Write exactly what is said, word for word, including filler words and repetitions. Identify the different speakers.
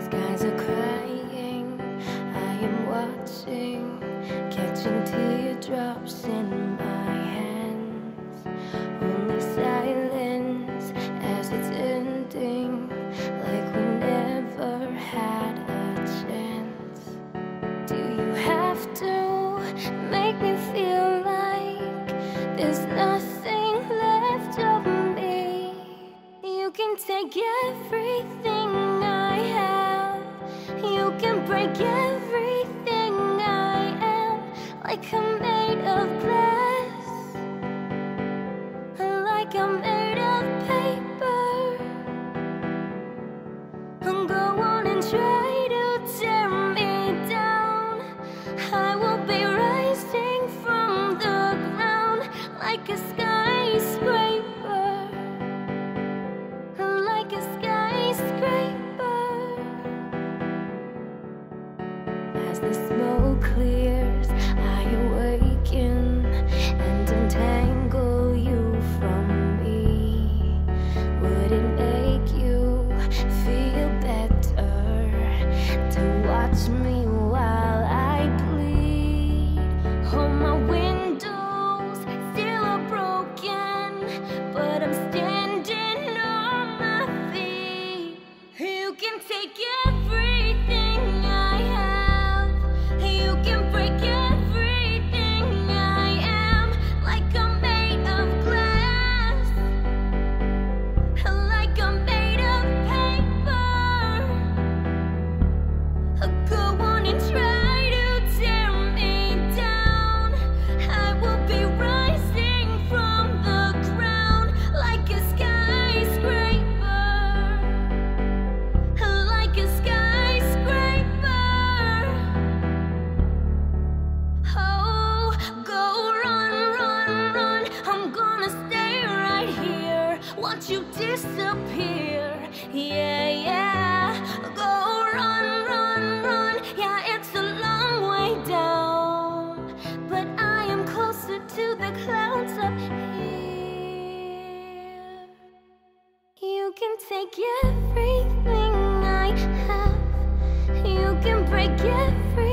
Speaker 1: Skies are crying, I am watching, catching teardrops in my hands. Only silence as it's ending, like we never had a chance. Do you have to make me feel like there's nothing left of me? You can take everything I have, you can break everything I am, like I'm made of glass, like I'm made of paper. Go on and try to tear me down, I will be rising from the ground like a skyscraper, like a skyscraper. As the smoke clears, I awaken and untangle you from me. Would it make you feel better to watch me while I bleed? Oh, my windows still are broken, but I'm standing on my feet. You can take everything I have, you can break everything I am, like I'm made of glass, like I'm made of paper. Go on and try to tear me down, I will be rising from the ground like a skyscraper, like a skyscraper. Oh, go run, run, run, I'm gonna stay right here, watch you disappear. Yeah, yeah, go run, run, run. Yeah, it's a long way down, but I am closer to the clouds up here. You can take everything I have, you can break everything